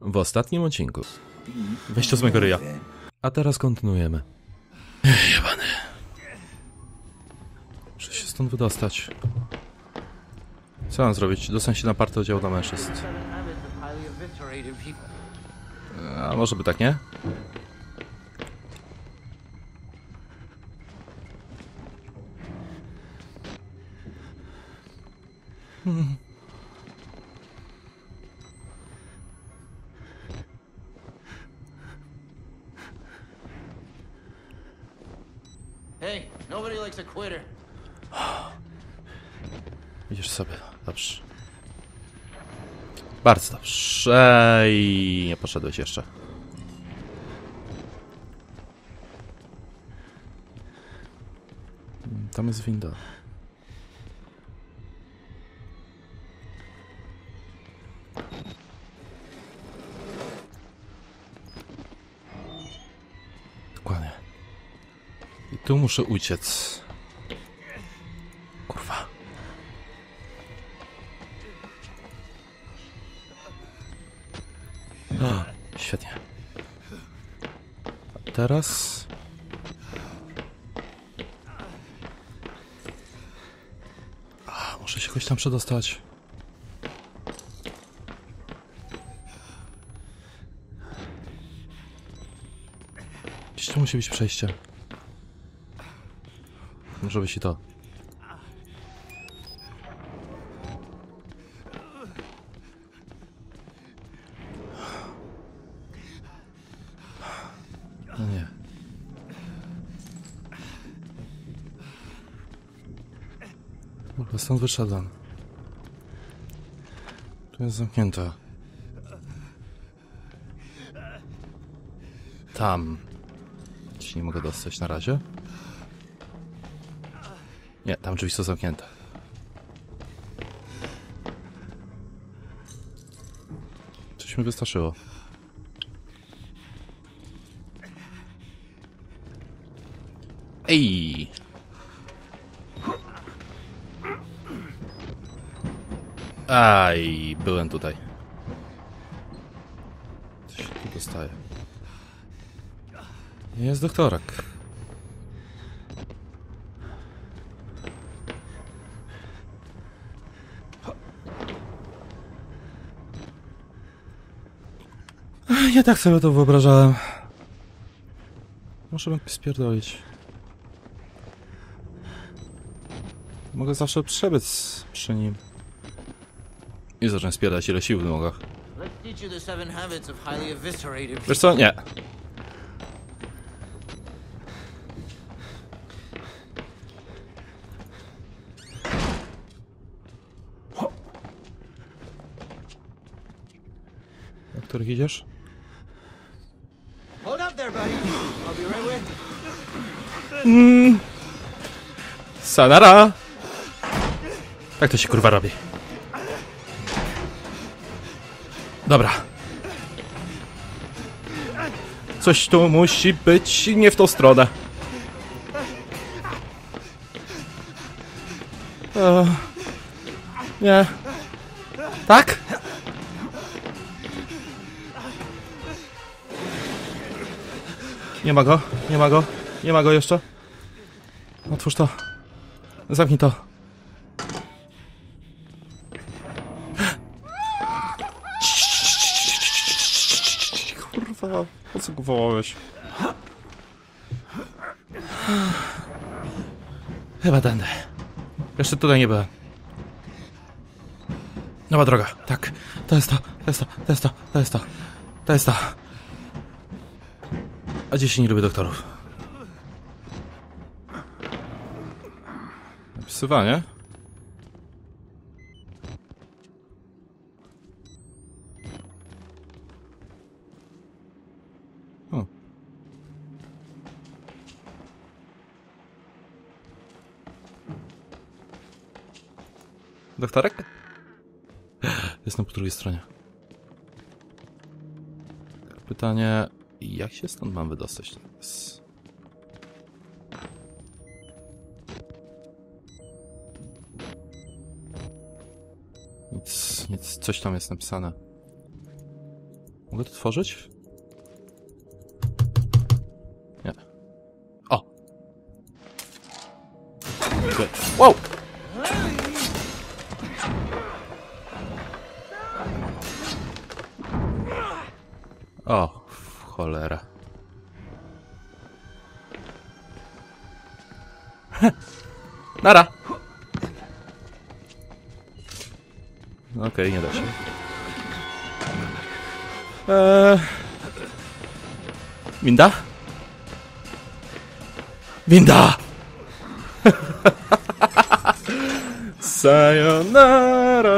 w ostatnim odcinku. Weź to z mojego ryja. A teraz kontynuujemy. Jebany. Muszę się stąd wydostać. Co mam zrobić? Dostać się na party oddziału dla mężczyzn. A może by tak, nie? Hey, nobody likes a quitter. Widzisz sobie. Dobrze. Bardzo dobrze. I nie poszedłeś jeszcze. Tam jest winda. Dokładnie. I tu muszę uciec. Kurwa. O, świetnie. A teraz... muszę się jakoś tam przedostać. Gdzieś tu musi być przejście. Może być i to. No nie. Kurwa, stąd wyszedłem. Tu jest zamknięte. Tam. Się nie mogę dostać na razie. Nie, tam drzwi są zamknięte. Coś mi wystarczyło. Ej! Aj, byłem tutaj. Co się tu dostaje? Jest doktorak. Ja tak sobie to wyobrażałem. Muszę jakoś spierdolić. Mogę zawsze przebiec przy nim. I zacząłem spierdać ile sił w nogach. Wiesz co? Nie. Na których idziesz? Sanara! Tak to się kurwa robi. Dobra. Coś tu musi być nie w tą stronę. Nie. Tak? Nie ma go, nie ma go, nie ma go jeszcze. Otwórz to. Zamknij to. Kurwa, po co go wołałeś? Chyba tędy. Jeszcze tutaj nie byłem. Nowa droga, tak. To jest to, to jest to, to jest to, to jest to. To jest to. A dziś nie lubię doktorów. Napisywanie? O. Doktorek? Jestem po drugiej stronie. Pytanie, jak się stąd mam wydostać teraz? Nic, coś tam jest napisane. Mogę to tworzyć? Nie. O! Okay. Wow! O, cholera. Nara! Okej, nie da się. Winda? Winda! Sayonara!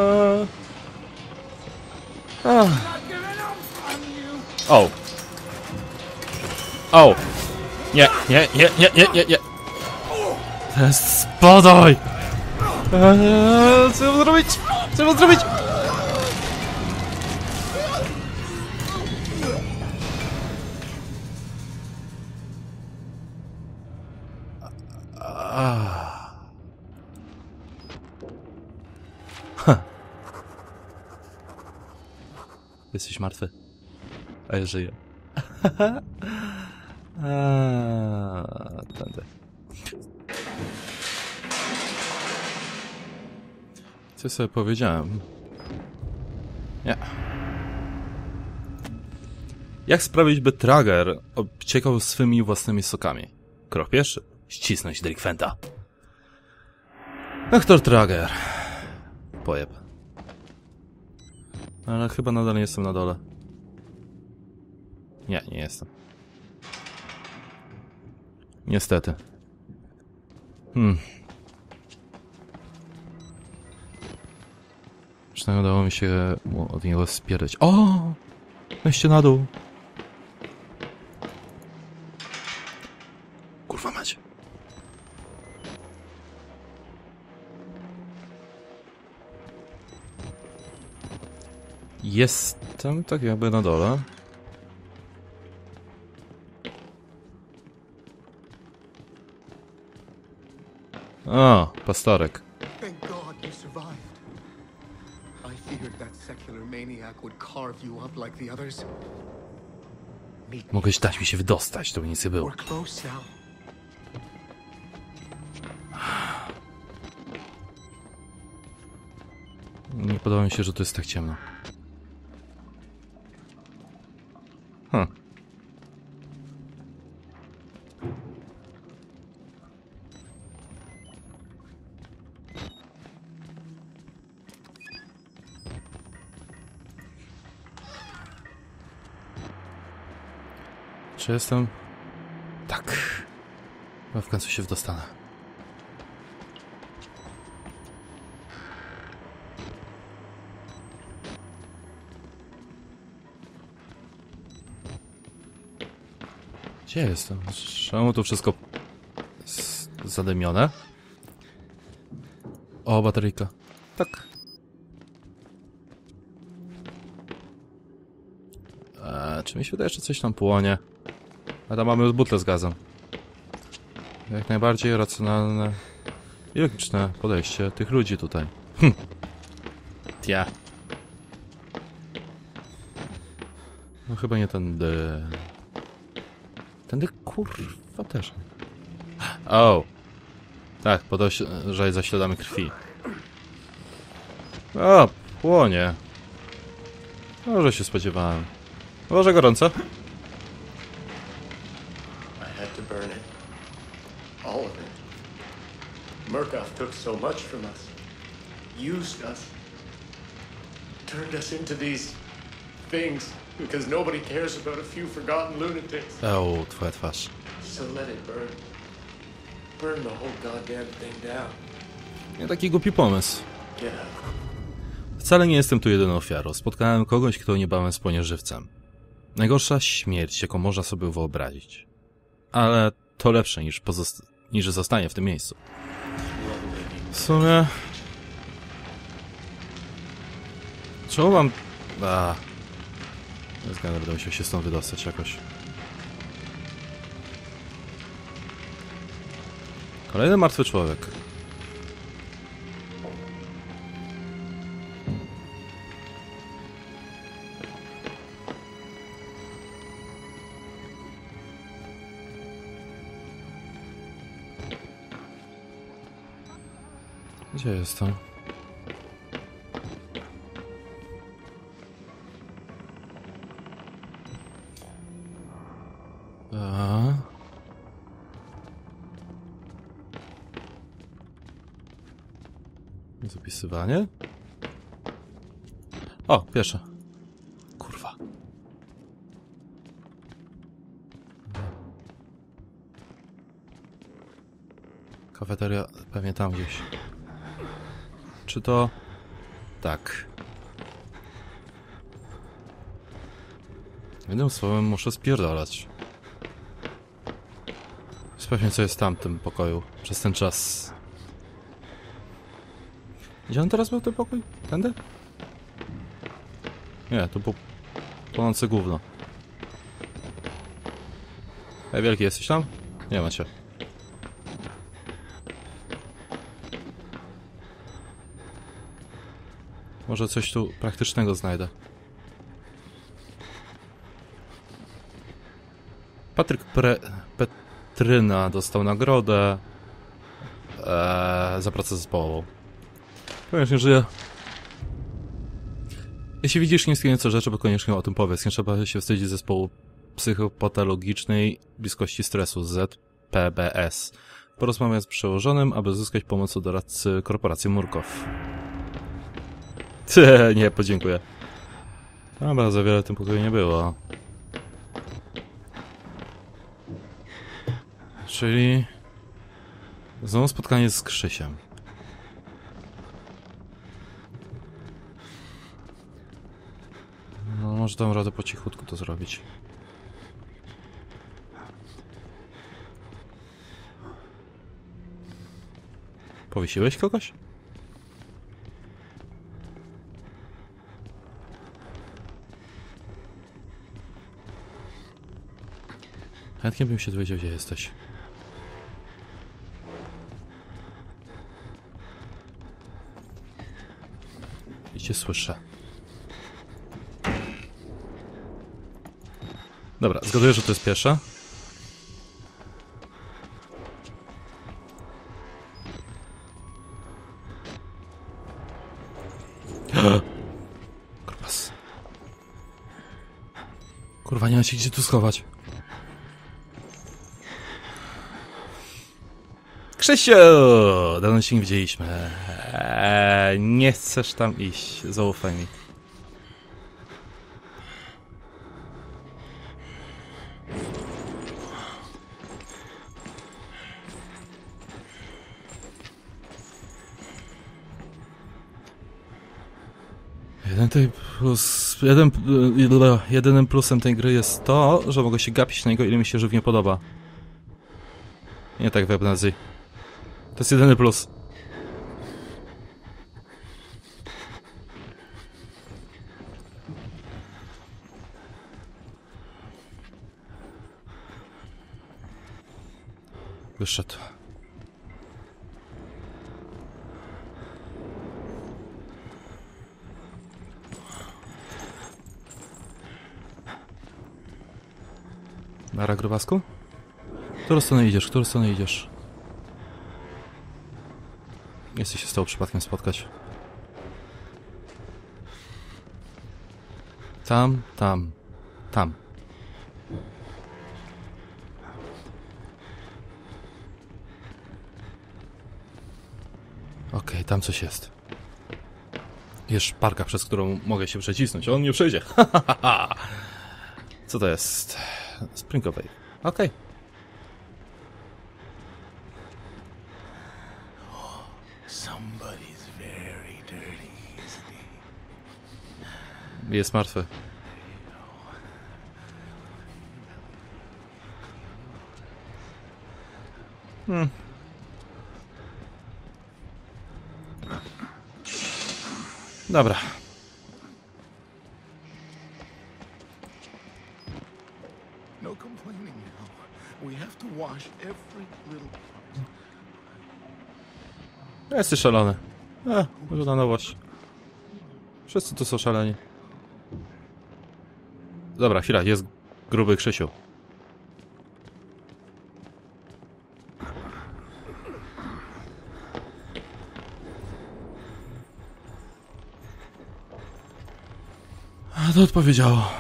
O! O! Nie, nie, nie, nie, nie, nie, nie! Spadaj! Co mam zrobić? Co mam zrobić? Jesteś martwy. A ja żyję. Tędy. Co sobie powiedziałem? Nie. Jak sprawić, by Trager obciekał swymi własnymi sokami? Krok pierwszy. Ścisnąć Delikwenta. Doktor Trager. Pojeb. Ale chyba nadal nie jestem na dole. Nie, nie jestem. Niestety. Przynajmniej udało mi się od niego spierać. O! Wejście na dół. Kurwa macie. Jestem tak jakby na dole. O, pastorek. Thank God you survived. I feared that secular maniac would carve you up like the others. Mogłeś dać mi się wydostać, to by nic nie było. We're close now. Nie podoba mi się, że to jest tak ciemno. Czy jestem? Tak. Chyba w końcu się wdostanę. Gdzie jestem? Czemu to wszystko zadymione? O, bateryjka. Tak. Czy mi się wydaje, że coś tam płonie? A tam mamy butlę z gazem. Jak najbardziej racjonalne i logiczne podejście tych ludzi tutaj. Tia. No chyba nie tędy. Tędy kurwa też. O! Tak, podążaj za śladami krwi. O, płonie. Może się spodziewałem. Może gorąco? I had to burn it. All of it. Murkoff took so much from us. Used us. Turned us into these things because nobody cares about a few forgotten lunatics. O, twoja twarz. So let it burn. Burn the whole goddamn thing down. Nie taki głupi pomysł. Get out. Wcale nie jestem tu jedyną ofiarą. Spotkałem kogoś, kto niebawem spłonie żywcem. Najgorsza śmierć, jaką można sobie wyobrazić. Ale to lepsze niż zostanie w tym miejscu. W sumie... Czemu mam... Zgadza, będę musiał się stąd wydostać jakoś. Kolejny martwy człowiek. Gdzie jestem? Zapisywanie? O, pierwsze. Kurwa. Kafeteria pewnie tam gdzieś. Czy to... Tak. Jednym słowem muszę spierdalać. Sprawdźmy, co jest w tamtym pokoju przez ten czas. Gdzie on teraz był, ten pokój? Tędy? Nie, to było płonące gówno. Ej, wielki, jesteś tam? Nie ma cię. Może coś tu praktycznego znajdę. Patryk Petryna dostał nagrodę za pracę zespołową. Koniecznie żyje. Jeśli widzisz nieistniejące rzeczy, to koniecznie o tym powiedz. Nie trzeba się wstydzić zespołu psychopatologicznej bliskości stresu ZPBS. Porozmawiaj z przełożonym, aby uzyskać pomoc od doradcy korporacji Murkow. Nie, podziękuję. Dobra, za wiele w tym pokoju nie było. Czyli... Znowu spotkanie z Krzysiem. No, może dam radę po cichutku to zrobić. Powiesiłeś kogoś? Chętnie bym się dowiedział, gdzie jesteś. I cię słyszę. Dobra, zgaduję, że to jest pierwsza. Kurwas. Kurwa, nie ma się gdzie tu schować. Krzysiu! Dawno się nie widzieliśmy. Nie chcesz tam iść. Zaufaj mi. Jedynym plusem tej gry jest to, że mogę się gapić na niego, ile mi się żywnie podoba. Nie tak w Abnazji. To jest jedyny plus. Wyszedł. Nara, grubasku? W którą stronę idziesz? W którą stronę idziesz? Nie chcę się z tobą przypadkiem spotkać. Tam, tam, tam. Okej, tam coś jest. Jest szparka, przez którą mogę się przecisnąć. On nie przejdzie. Co to jest? Springowej. Okej. Somebody's very dirty, isn't he? Jest martwy. Dobra. No complaining now. We have to wash every little... Jesteś szalony. Może na nowość. Wszyscy tu są szaleni. Dobra, chwila, jest gruby Krzysiu. to odpowiedziało?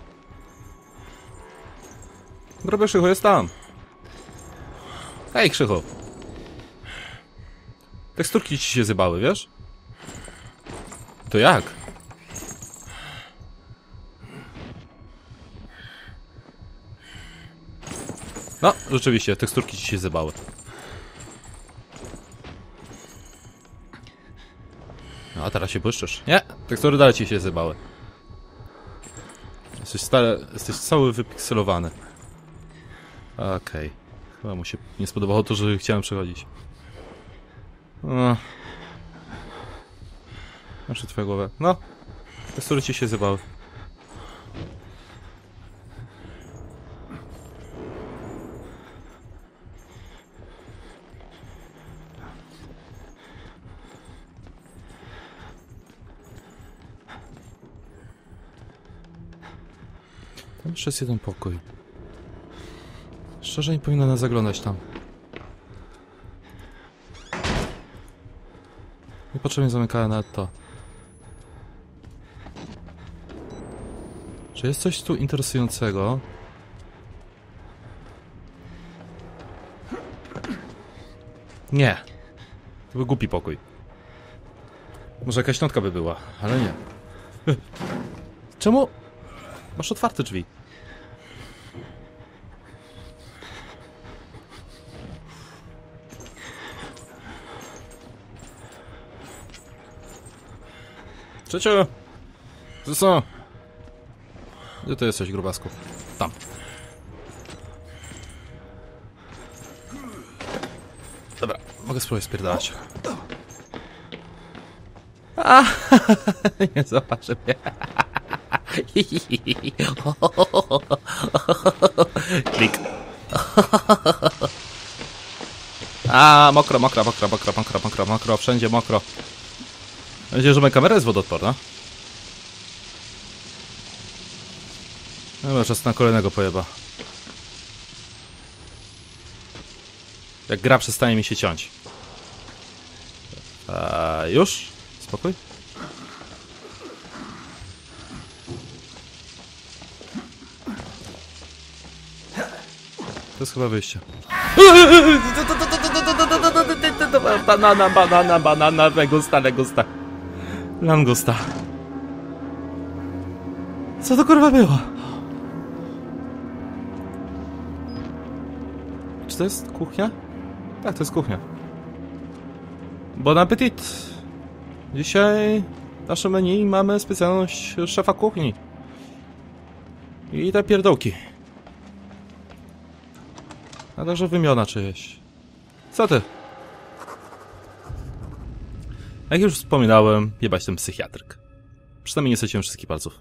Grube Krzychu jest tam. Hej, Krzychu. Teksturki ci się zjebały, wiesz? To jak? No, rzeczywiście, teksturki ci się zjebały. No, a teraz się błyszczysz. Nie, tekstury dalej ci się zjebały. Jesteś cały wypikselowany. Okej. Chyba mu się nie spodobało to, że chciałem przechodzić. Znaczy twoja głowę. No, tekstury ci się zjebały. Tam jeszcze jest jeden pokój. Szczerze nie powinno nas zaglądać tam. Niepotrzebnie zamykałem nawet to. Czy jest coś tu interesującego? Nie. To był głupi pokój. Może jakaś notka by była, ale nie. Czemu? Masz otwarte drzwi. Trzeciu! To co? Gdzie ty jesteś, grubasku? Tam. Dobra, mogę spróbować spierdalać. A, nie zobaczy mnie. Klik. A, mokro, wszędzie mokro. Mam nadzieję, że moja kamera jest wodoodporna. Dobra, czas na kolejnego pojeba. Jak gra przestanie mi się ciąć. Już? Spokój. To jest chyba wyjście. Banana, legusta. Langosta. Co to kurwa było? Czy to jest kuchnia? Tak, to jest kuchnia. Bon appetit! Dzisiaj w naszym menu mamy specjalność szefa kuchni. I te pierdołki. A także wymiona czyjeś. Co ty? Jak już wspominałem, jebać ten psychiatryk. Przynajmniej nie straciłem wszystkich palców.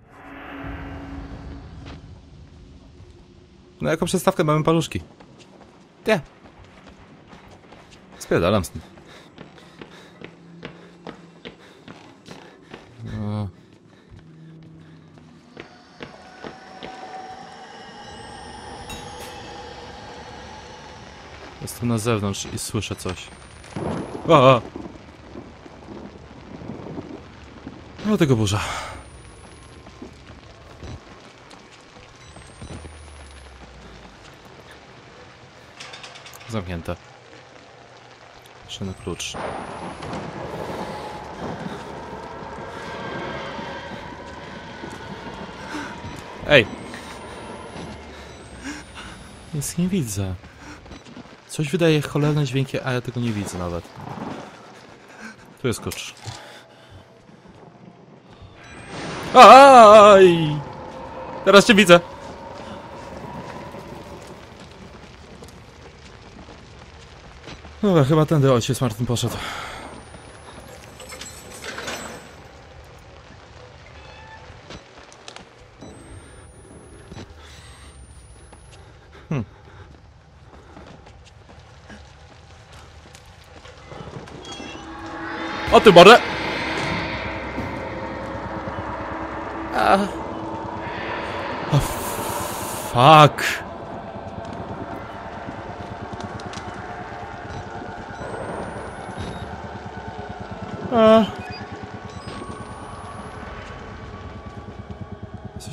No jako przystawkę mamy paluszki. Nie. Spierdalam z tym. No. Jestem na zewnątrz i słyszę coś. O! No tego burza. Zamknięte. Jeszcze klucz. Ej! Nic nie widzę. Coś wydaje cholerne dźwięki, a ja tego nie widzę nawet. Tu jest klucz. Aj! Teraz cię widzę. Dobra, chyba tędy ojciec Martin poszedł. O ty mordę! O fuck!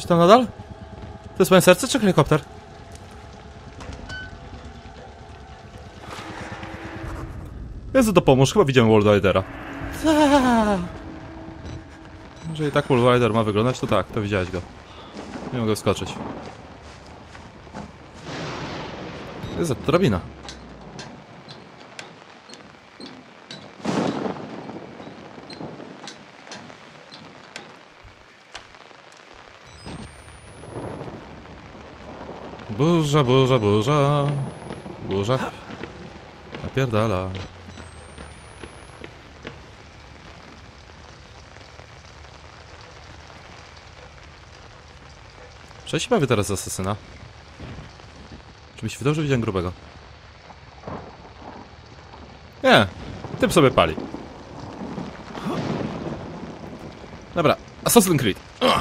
Czy tam nadal? To jest moje serce czy helikopter? Jezu, to pomóż, chyba widziałem World Ridera. Jeżeli tak World Rider ma wyglądać, to tak, to widziałeś go. Nie mogę wskoczyć. Jezu, to drabina. Burza, burza, burza. Burza. Napierdala. Czy się bawię teraz z asesyna? Czy mi się wydało, że widziałem grubego? Nie, typ sobie pali. Dobra, Assassin's Creed.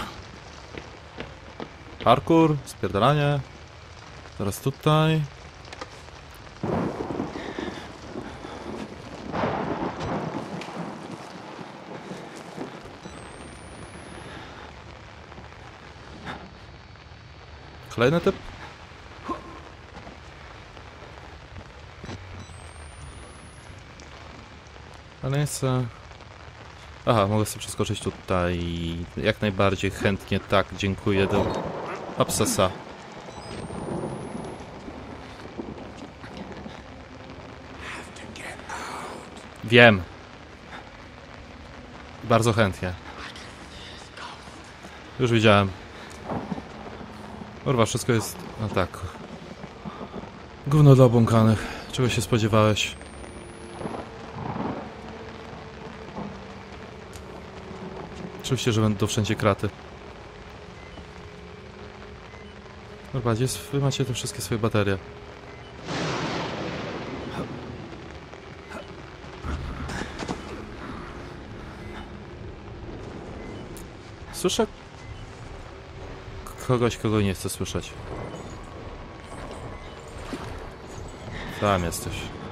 Parkour, spierdalanie. Teraz tutaj. Kolejny typ. Ale nie chcę... Aha, mogę sobie przeskoczyć tutaj. Jak najbardziej chętnie, tak, dziękuję do Obsesa. Wiem. Bardzo chętnie. Już widziałem. Kurwa, wszystko jest... No tak. Gówno dla obłąkanych. Czego się spodziewałeś? Oczywiście, że będą wszędzie kraty. Dobra, gdzie jest... Wy macie te wszystkie swoje baterie. Słyszę... kogoś, kogo nie chcę słyszeć. Tam jesteś.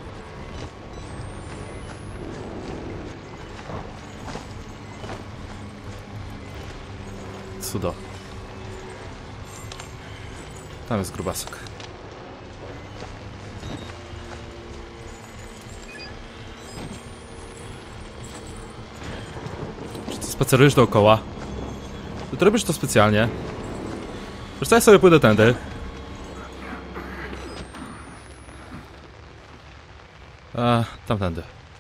Cudo. Tam jest grubasek. Czy ty spacerujesz dookoła? Ty robisz to specjalnie? Wiesz co, ja sobie pójdę tędy. Tamtędy.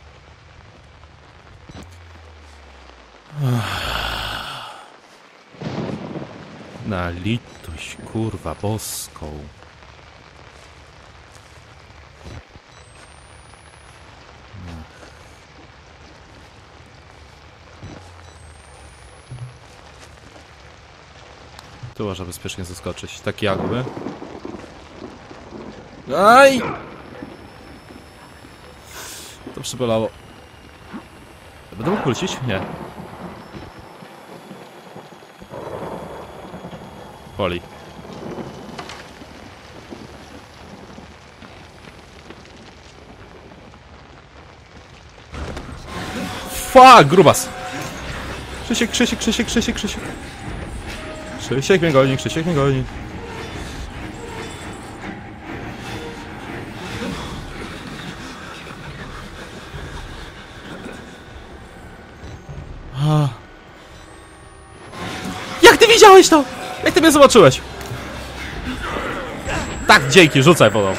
Na litość, kurwa boską. Tu można bezpiecznie zaskoczyć. Tak jakby. Aj! To przybolało. Będę mógł wrócić? Nie. Boli. Fuck, grubas! Krzysiek, Krzysiek, Krzysiek, Krzysiek, Krzysiek. Krzysiek mnie goni, Krzysiek mnie goni. Jak ty widziałeś to? Jak ty mnie zobaczyłeś? Tak, dzięki, rzucaj wodą.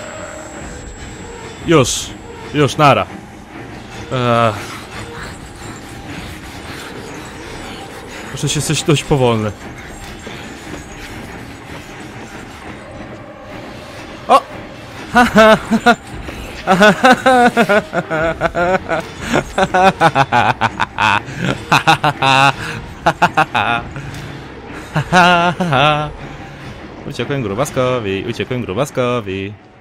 Już, nara. Muszę się jesteś dość powolny. O! Uciekłem grubaskowi, uciekłem grubaskowi.